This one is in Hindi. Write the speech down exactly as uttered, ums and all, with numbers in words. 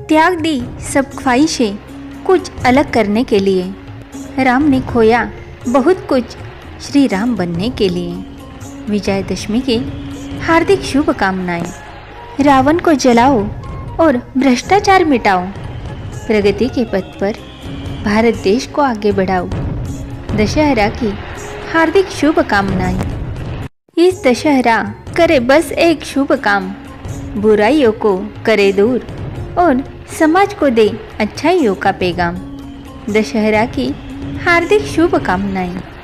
त्याग दी सब ख्वाहिशें कुछ अलग करने के लिए। राम ने खोया बहुत कुछ श्री राम बनने के लिए। विजयदशमी की हार्दिक शुभकामनाएं। रावण को जलाओ और भ्रष्टाचार मिटाओ। प्रगति के पथ पर भारत देश को आगे बढ़ाओ। दशहरा की हार्दिक शुभकामनाएं। इस दशहरा करे बस एक शुभ काम, बुराइयों को करे दूर और समाज को दे अच्छाइयों का पैगाम। दशहरा की हार्दिक शुभकामनाएं।